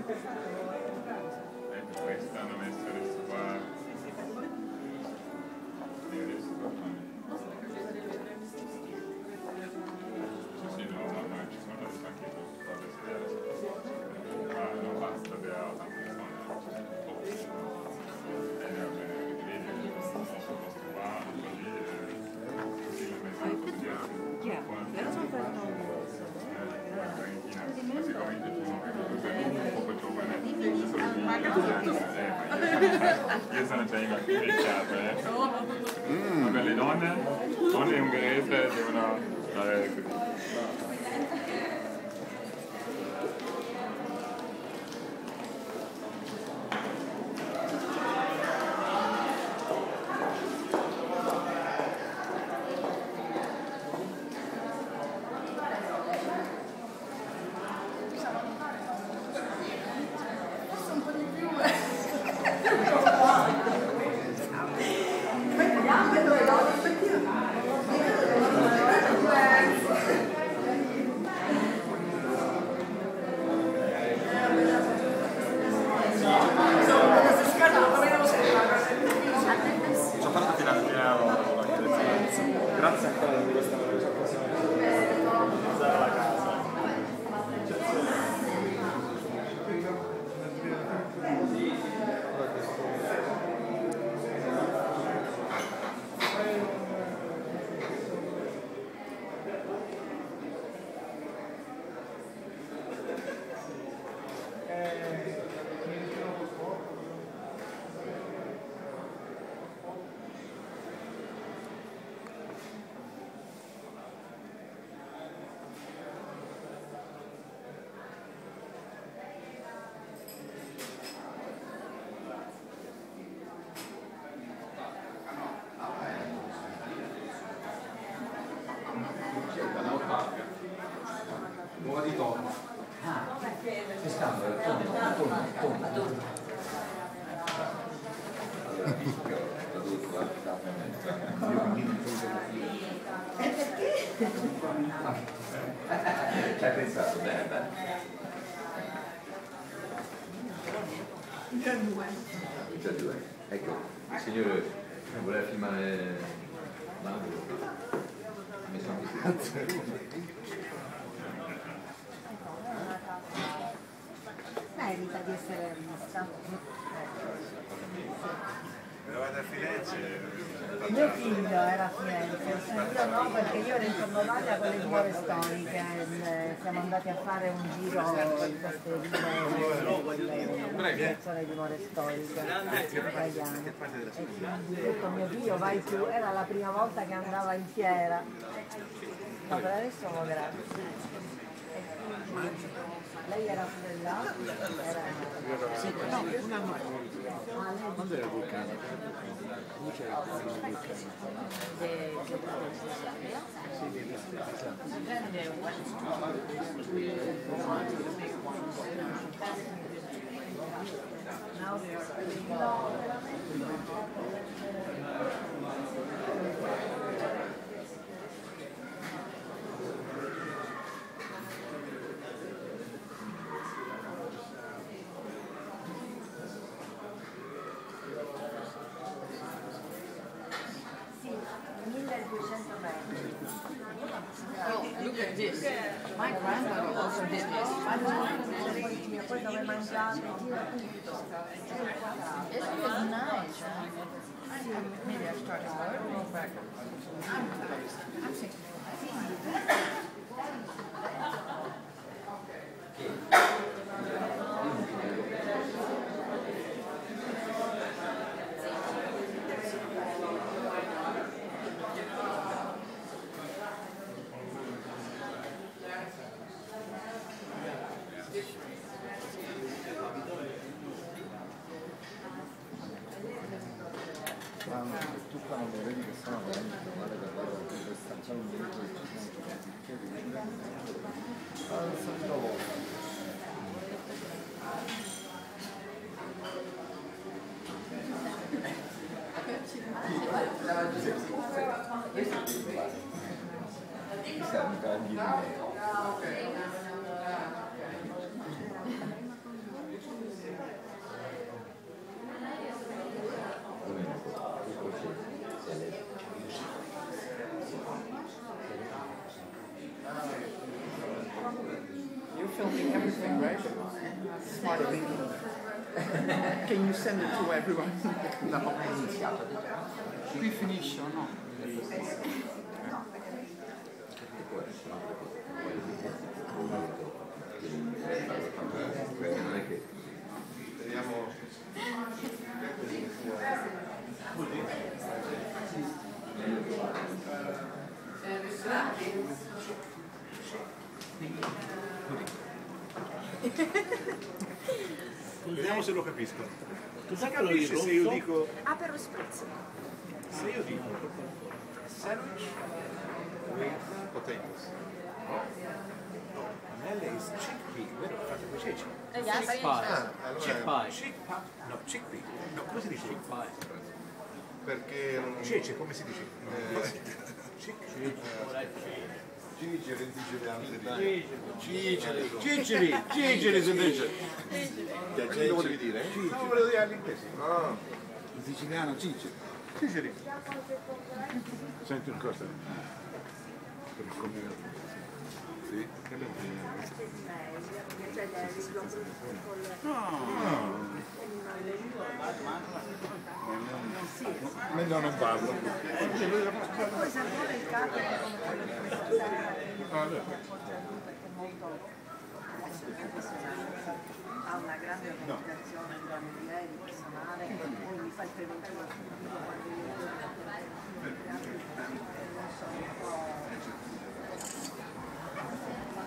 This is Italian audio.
Questa hanno messo adesso qua. E adesso qua. Sì, no, ci sono adesso anche qua adesso. Ma non basta per tante persone. Vedi, questo posto qua, così lo metto così. Sicuramente tu non sei poco giovane. Io sono già invecchiato, Vabbè, le donne ungherese devono stare così. Grazie ancora di questa occasione. La casa. Nuova di tonno. Ah, che scambio? Tonno. Ci hai pensato bene, Già due. Ecco, il signore voleva filmare l'angolo. Mi sono merita di essere vista. Eravate a Firenze? Mio figlio era a Firenze, io no, perché io ero in Cornovaglia con le dimore storiche, siamo andati a fare un giro in queste le dimore storiche italiane. E quindi detto mio figlio vai più, era la prima volta che andava in fiera. No, per adesso no, grazie. Lei era pure là? Sì, no, un anno fa. Quando era il vulcano? Come c'era il vulcano? Look at this. My grandmother also did this. Poi dove mangiate? It was nice. Maybe I started learning back. I'm 65. Tu quando vedi che sono veramente male per loro, perché puoi stanciare un diritto che ci sono tutti i bicchieri di il solito volta. Questa è mica la filming everything, right? Smart of me. Can you send it to everyone? No. Qui finisce o no? Non è che Vediamo se lo capisco. Si capisce se io dico, Aperol spritz. se io dico sandwich with potatoes. No? Mele is chickpea, vero? Fate con i ceci. Chickpea. No, chickpea. No, come si dice? Perché non... Cece, come si dice? Ciceri, Ciceri. Ciceri si dice. Che lo volevi dire? No, volevo dire all'inglese. Ah, in siciliano Ciceri. Ciceri. Senti una cosa. Per il comune. Sì? Che abbiamo Meglio non parlo. Poi se vuole il capo è come quello che ha una grande organizzazione di lavori personale, poi mi fa il preventivo subito